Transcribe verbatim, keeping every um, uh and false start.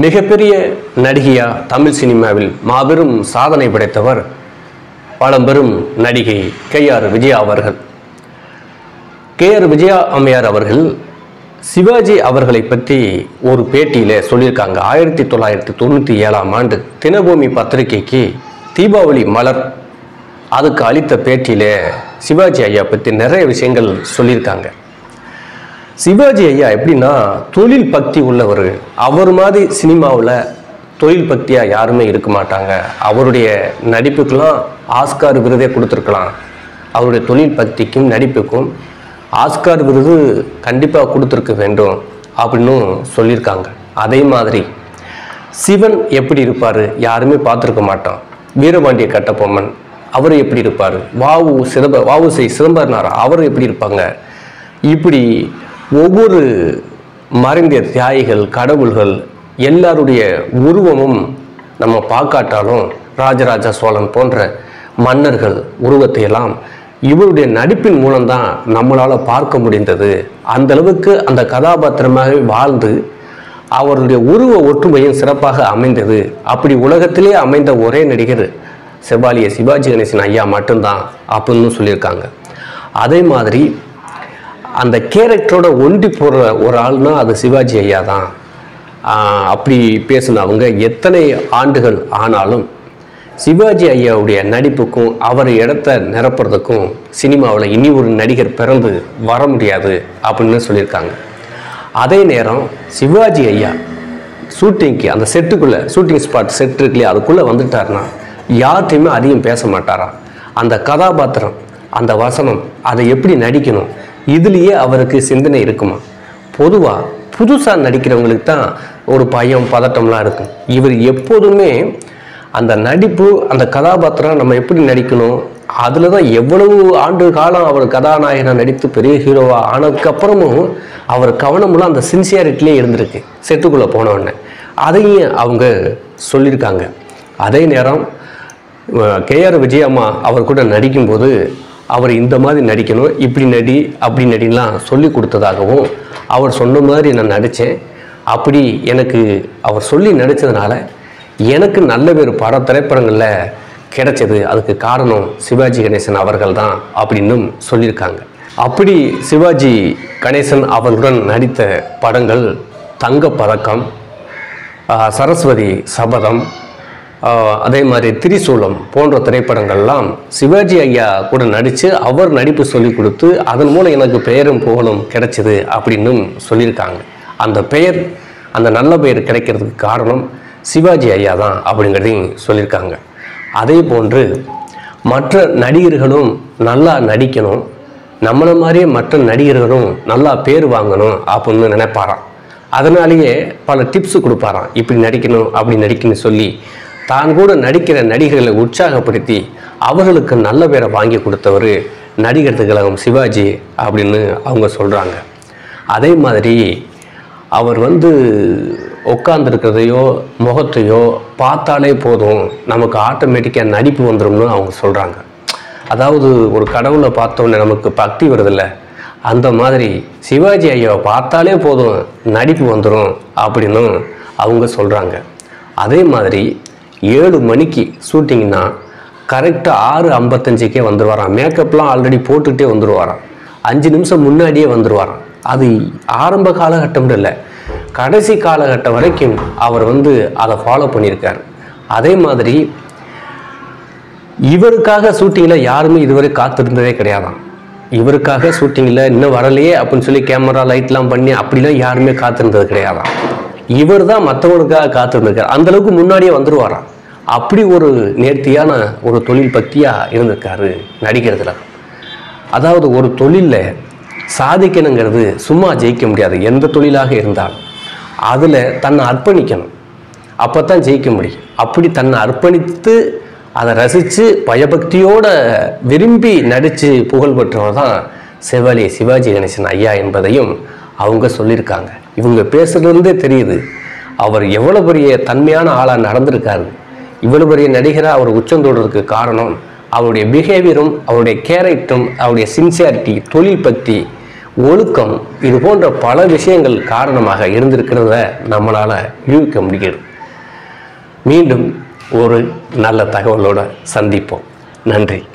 மிகப்பெரிய நடிகையா தமிழ் சினிமாவில் மாபெரும் சாதனை படைத்தவர் பழம்பெரும் நடிகை கே ஆர் விஜயா அவர்கள். கே ஆர் விஜயா அம்மையார் அவர்கள் சிவாஜி அவர்களை பற்றி ஒரு பேட்டியில சொல்லியிருக்காங்க. ஆயிரத்தி தொள்ளாயிரத்தி தொண்ணூற்றி ஏழாம் ஆண்டு தினபூமி பத்திரிகைக்கு தீபாவளி மலர் அதுக்கு அளித்த பேட்டியில சிவாஜி ஐயா பற்றி நிறைய விஷயங்கள் சொல்லியிருக்காங்க. சிவாஜி ஐயா எப்படின்னா தொழில் பக்தி உள்ளவர். அவர் மாதிரி சினிமாவில் தொழில் பக்தியாக யாருமே இருக்க மாட்டாங்க. அவருடைய நடிப்புக்கெல்லாம் ஆஸ்கார் விருதே கொடுத்துருக்கலாம். அவருடைய தொழில் பக்திக்கும் நடிப்புக்கும் ஆஸ்கார் விருது கண்டிப்பாக கொடுத்துருக்க வேண்டும் அப்படின்னு சொல்லியிருக்காங்க. அதே மாதிரி சிவன் எப்படி இருப்பார் யாருமே பார்த்துருக்க மாட்டோம். வீரபாண்டிய கட்டபொம்மன் அவர் எப்படி இருப்பார், வாவு சிதம்ப வாவுசை சிதம்பரனார் அவர் எப்படி இருப்பாங்க. இப்படி ஒவ்வொரு மறைந்த தியாகிகள் கடவுள்கள் எல்லாருடைய உருவமும் நம்ம பார்க்காட்டாலும் ராஜராஜ சோழன் போன்ற மன்னர்கள் உருவத்தை எல்லாம் இவருடைய நடிப்பின் மூலம்தான் நம்மளால் பார்க்க முடிந்தது. அந்த அளவுக்கு அந்த கதாபாத்திரமாக வாழ்ந்து அவருடைய உருவ ஒற்றுமையும் சிறப்பாக அமைந்தது. அப்படி உலகத்திலே அமைந்த ஒரே நடிகர் செவாலிய சிவாஜி கணேசன் ஐயா மட்டும்தான் அப்படின்னு சொல்லியிருக்காங்க. அதே மாதிரி அந்த கேரக்டரோட ஒண்டி போடுற ஒரு ஆள்னா அது சிவாஜி ஐயா தான். அப்படி பேசினவங்க எத்தனை ஆண்டுகள் ஆனாலும் சிவாஜி ஐயாவுடைய நடிப்புக்கும் அவர் இடத்த நிரப்புறதுக்கும் சினிமாவில் இனி ஒரு நடிகர் பிறந்து வர முடியாது அப்படின்னு சொல்லியிருக்காங்க. அதே நேரம் சிவாஜி ஐயா ஷூட்டிங்க்கு அந்த செட்டுக்குள்ளே ஷூட்டிங் ஸ்பாட் செட் இருக்குல்லையே அதுக்குள்ளே வந்துட்டாருன்னா யார்கிட்டையுமே அதிகம் பேச மாட்டாரா. அந்த கதாபாத்திரம் அந்த வசனம் அதை எப்படி நடிக்கணும் இதுலேயே அவருக்கு சிந்தனை இருக்குமா. பொதுவாக புதுசாக நடிக்கிறவங்களுக்கு தான் ஒரு பயம் பதட்டம்லாம் இருக்கும். இவர் எப்போதுமே அந்த நடிப்பு அந்த கதாபாத்திரம் நம்ம எப்படி நடிக்கணும் அதில் தான் எவ்வளவு ஆண்டு காலம் அவர் கதாநாயகனாக நடித்து பெரிய ஹீரோவாக ஆனதுக்கப்புறமும் அவர் கவனமெல்லாம் அந்த சின்சியாரிட்டிலே இருந்திருக்கு செட்டுக்குள்ளே போனவுடனே. அதையும் அவங்க சொல்லியிருக்காங்க. அதே நேரம் கே ஆர் விஜயம்மா அவர் கூட நடிக்கும்போது அவர் இந்த மாதிரி நடிக்கணும் இப்படி நடி அப்படி நடிலாம் சொல்லி கொடுத்ததாகவும் அவர் சொன்ன மாதிரி நான் நடித்தேன். அப்படி எனக்கு அவர் சொல்லி நடித்ததுனால எனக்கு நல்ல பேர் பட திரைப்படங்களில் கிடைச்சது. அதுக்கு காரணம் சிவாஜி கணேசன் அவர்கள் தான் அப்படின்னும் சொல்லியிருக்காங்க. அப்படி சிவாஜி கணேசன் அவர்களுடன் நடித்த படங்கள் தங்கப்பதக்கம், சரஸ்வதி சபதம், அதே மாதிரி திரிசூலம் போன்ற திரைப்படங்கள்லாம் சிவாஜி ஐயா கூட நடித்து அவர் நடிப்பு சொல்லி கொடுத்து அதன் மூலம் எனக்கு பெயரும் புகழும் கிடைச்சிது அப்படின்னும் சொல்லியிருக்காங்க. அந்த பெயர் அந்த நல்ல பெயர் கிடைக்கிறதுக்கு காரணம் சிவாஜி ஐயா தான் அப்படிங்கிறதையும் சொல்லியிருக்காங்க. அதே போன்று மற்ற நடிகர்களும் நல்லா நடிக்கணும், நம்மளை மாதிரியே மற்ற நடிகர்களும் நல்லா பேர் வாங்கணும் அப்படின்னு நினைப்பாராம். அதனாலேயே பல டிப்ஸு கொடுப்பாராம். இப்படி நடிக்கணும் அப்படி நடிக்கணும்னு சொல்லி தான் கூட நடிக்கிற நடிகர்களை உற்சாகப்படுத்தி அவர்களுக்கு நல்ல பேரை வாங்கி கொடுத்தவர் நடிகர் திலகம் சிவாஜி அப்படின்னு அவங்க சொல்கிறாங்க. அதே மாதிரி அவர் வந்து உட்காந்துருக்கிறதையோ முகத்தையோ பார்த்தாலே போதும் நமக்கு ஆட்டோமேட்டிக்காக நடிப்பு வந்துடும்னு அவங்க சொல்கிறாங்க. அதாவது ஒரு கடவுளை பார்த்தோன்னே நமக்கு பக்தி வருதில்ல, அந்த மாதிரி சிவாஜி ஐயாவை பார்த்தாலே போதும் நடிப்பு வந்துடும் அப்படின்னு அவங்க சொல்கிறாங்க. அதே மாதிரி ஏழு மணிக்கு ஷூட்டிங்னா கரெக்டாக ஆறு ஐம்பத்தஞ்சுக்கே வந்துடுவாராம். மேக்கப்லாம் ஆல்ரெடி போட்டுகிட்டே வந்துடுவாராம். அஞ்சு நிமிஷம் முன்னாடியே வந்துடுவாராம். அது ஆரம்ப காலகட்டம் இல்லை, கடைசி காலகட்டம் வரைக்கும் அவர் வந்து அதை ஃபாலோ பண்ணியிருக்கார். அதே மாதிரி இவருக்காக ஷூட்டிங்கில் யாருமே இதுவரை காத்திருந்ததே கிடையாதான். இவருக்காக ஷூட்டிங்கில் இன்னும் வரலையே அப்படின்னு சொல்லி கேமரா லைட்லாம் பண்ணி அப்படிலாம் யாருமே காத்திருந்தது கிடையாதான். இவர் தான் மற்றவனுக்காக காத்திருந்திருக்கார். அந்தளவுக்கு முன்னாடியே வந்துடுவாராம். அப்படி ஒரு நேர்த்தியான ஒரு தொழில் பக்தியாக இருந்திருக்காரு நடிகர் திலகம். அதாவது ஒரு தொழிலில் சாதிக்கணுங்கிறது சும்மா ஜெயிக்க முடியாது. எந்த தொழிலாக இருந்தாலும் அதில் தன்னை அர்ப்பணிக்கணும், அப்போ தான் ஜெயிக்க முடியும். அப்படி தன்னை அர்ப்பணித்து அதை ரசித்து பயபக்தியோடு விரும்பி நடித்து புகழ் பெற்றவர் தான் செவாலிய சிவாஜி கணேசன் ஐயா என்பதையும் அவங்க சொல்லியிருக்காங்க. இவங்க பேசுகிறதுலேருந்தே தெரியுது அவர் எவ்வளோ பெரிய தன்மையான ஆளாக நடந்திருக்காரு. இவ்வளோ பெரிய நடிகராக அவர் உச்சந்தோடுறதுக்கு காரணம் அவருடைய பிஹேவியரும் அவருடைய கேரக்டரும் அவருடைய சின்சியாரிட்டி தொழில் பக்தி ஒழுக்கம், இது போன்ற பல விஷயங்கள் காரணமாக இருந்திருக்கிறத நம்மளால் யூகிக்க முடிகிறது. மீண்டும் ஒரு நல்ல தகவலோடு சந்திப்போம். நன்றி.